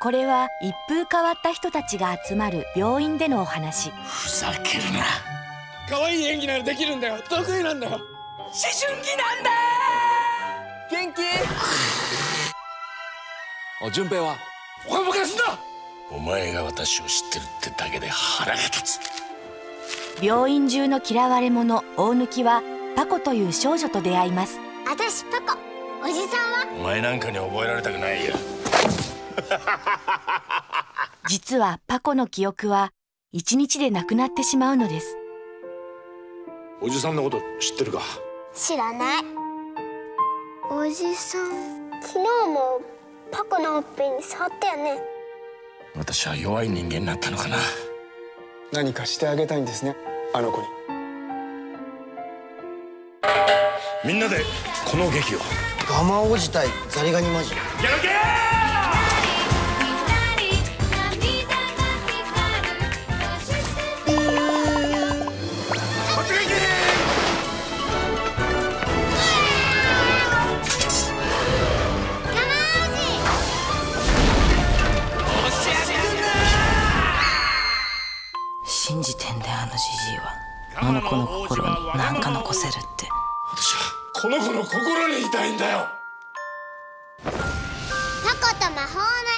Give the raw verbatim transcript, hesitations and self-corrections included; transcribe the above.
これは一風変わった人たちが集まる病院でのお話。 ふざけるな。 可愛い演技ならできるんだよ。得意なんだよ。思春期なんだ。元気？ お順平はポカポカすんな。 お前が私を知ってるってだけで腹が立つ。 病院中の嫌われ者大貫はパコという少女と出会います。 私パコ。おじさんは？ お前なんかに覚えられたくないよ。 実はパコの記憶は一日でなくなってしまうのです。 おじさんのこと知ってるか？ 知らない。おじさん、昨日もパコのほっぺに触ったよね。 私は弱い人間になったのかな。 何かしてあげたいんですね、あの子に。 みんなでこの劇を。 ガマ王子対ザリガニマジン。 やるけー。 信じてんだよ、あのじじいは。あの子の心に何か残せるって。 私はこの子の心にいたいんだよ。 パコと魔法の